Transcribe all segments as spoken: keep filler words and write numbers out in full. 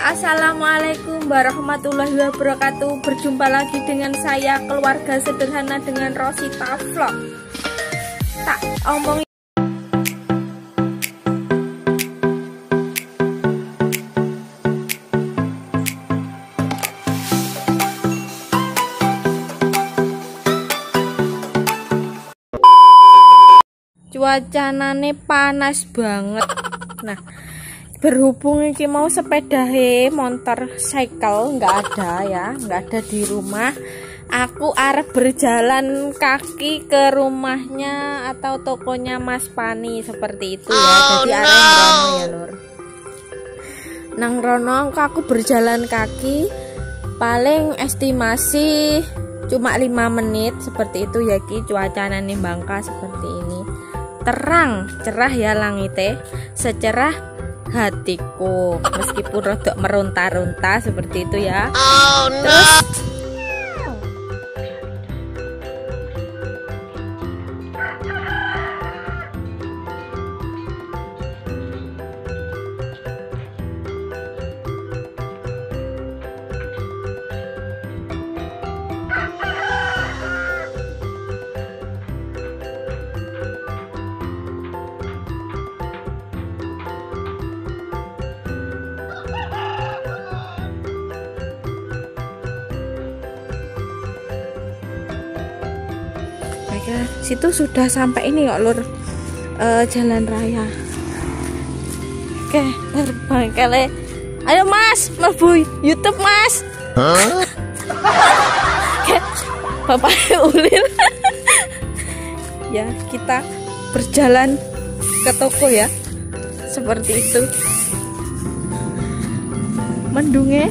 Assalamualaikum warahmatullahi wabarakatuh. Berjumpa lagi dengan saya, keluarga sederhana dengan Rosita Vlog. Tak omong cuacanane panas banget. Nah, berhubung iki mau sepeda he motor cycle nggak ada ya, nggak ada di rumah. Aku arep berjalan kaki ke rumahnya atau tokonya Mas Pani seperti itu ya. Jadi arep rono ya lur. Nang rono aku berjalan kaki paling estimasi cuma lima menit seperti itu ya ki. Cuacanane Bangka seperti ini. Terang, cerah ya langite, secerah hatiku, meskipun rodok meronta-ronta seperti itu ya. Oh, no. Terus situ sudah sampai ini kok lur, uh, jalan raya. Oke, terbang kali. Ayo mas, mlebu YouTube mas. Huh? Oke, bapak ulil. Ya, kita berjalan ke toko ya, seperti itu. Mendungnya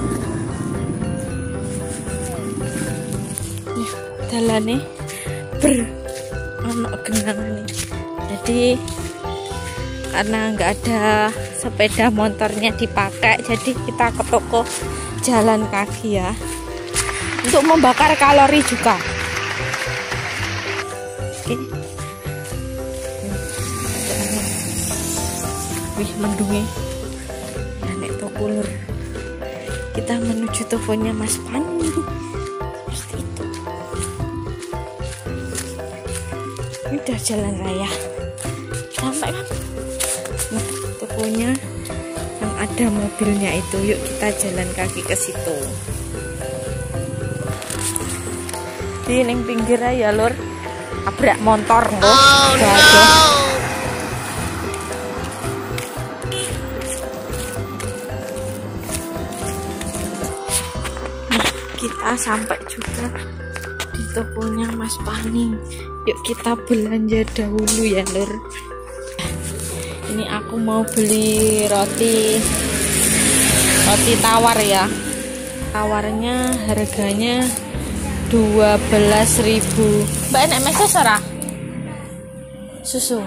ya, jalannya ber ono genangan nih. Jadi karena nggak ada sepeda motornya dipakai, jadi kita ke toko jalan kaki ya, untuk membakar kalori juga. Oke. Wih mendungnya ya, nek toko lur. Kita menuju tokonya Mas Pani. Ini udah jalan raya sampai kan. Nah, tokonya yang ada mobilnya itu, yuk kita jalan kaki ke situ. Di ning pinggir ya lur, abrak motor loh. Oh, no. Nah, kita sampai juga di tokonya Mas Pani. Yuk kita belanja dahulu ya lur. Ini aku mau beli roti roti tawar ya. Tawarnya harganya dua belas ribu. Mbak enak meses ora? Susu.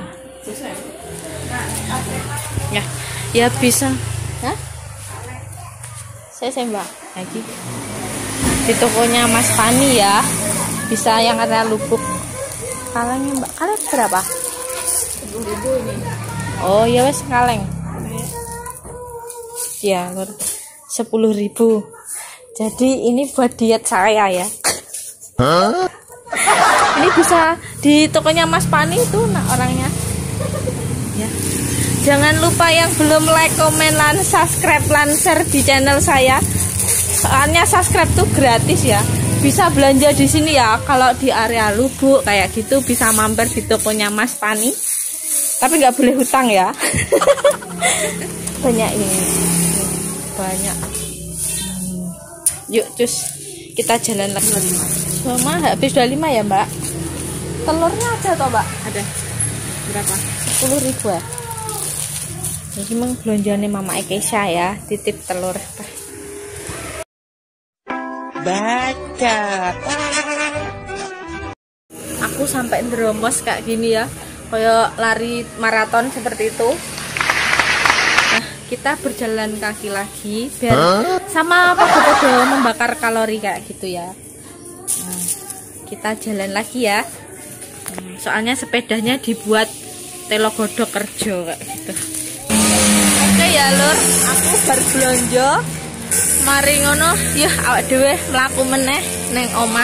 Ya, ya bisa. Hah? Saya saya Mbak lagi. Di tokonya Mas Pani ya. Bisa yang ada lubuk. Kalengnya mbak, kaleng berapa? sepuluh ribu ini. Oh ya wes kaleng. Ya lur, sepuluh ribu. Jadi ini buat diet saya ya. Huh? Ini bisa di tokonya Mas Pani itu nah orangnya. Ya. Jangan lupa yang belum like, komen, dan subscribe, dan share di channel saya. Soalnya subscribe tuh gratis ya. Bisa belanja di sini ya, kalau di area Lubuk kayak gitu bisa mampir di tokonya Mas Pani. Tapi nggak boleh hutang ya. Banyak ini, banyak. Yuk cus, kita jalan lagi. Mama habis dua puluh lima ya mbak. Telurnya aja toh mbak? Ada. Berapa? sepuluh ribu ya. Ini memang belanjanya Mama Ekesha ya, titip telur. Baca. Aku sampai ngeromos kayak gini ya, kayak lari maraton seperti itu. Nah, kita berjalan kaki lagi biar huh? sama podo-podo membakar kalori kayak gitu ya. Nah, kita jalan lagi ya. Soalnya sepedanya dibuat telo godok kerja kayak gitu. Oke ya lur, aku berbelanja. Mari ngono, yuk awak dhewe mlaku meneh neng omah.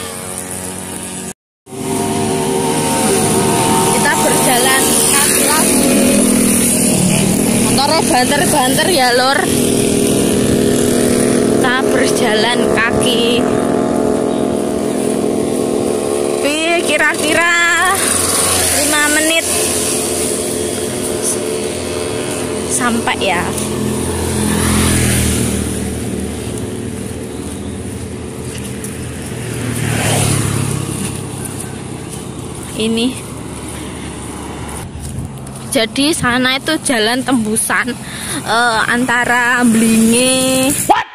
Kita berjalan kaki lagi. Motornya banter-banter ya lur. Kita berjalan kaki. Piye kira-kira lima menit sampai ya. Ini jadi sana itu jalan tembusan uh, antara Blinge. What?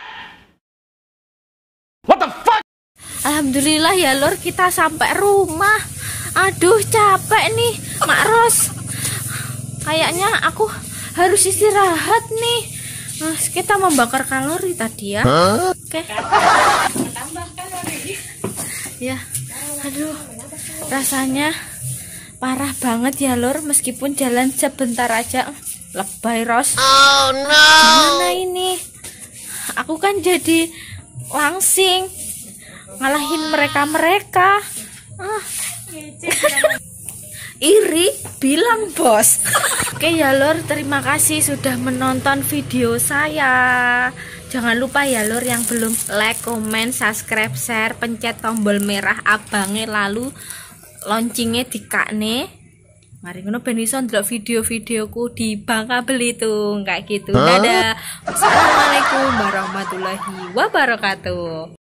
What the fuck? Alhamdulillah ya lur, kita sampai rumah. Aduh capek nih Mak Ros, kayaknya aku harus istirahat nih. Nah, kita membakar kalori tadi ya. Huh? Oke. Okay. Ya, aduh, rasanya parah banget ya lur. Meskipun jalan sebentar aja, lebay Ros. Oh no. Gimana ini? Aku kan jadi langsing ngalahin mereka-mereka. Ah. Iri bilang bos. Oke ya lur, terima kasih sudah menonton video saya. Jangan lupa ya lur, yang belum like, comment, subscribe, share, pencet tombol merah abangnya, lalu loncengnya dikakne. Mari ngono ben iso ndelok video-videoku di Bangka Belitung kayak gitu. Dadah. Wassalamualaikum warahmatullahi wabarakatuh.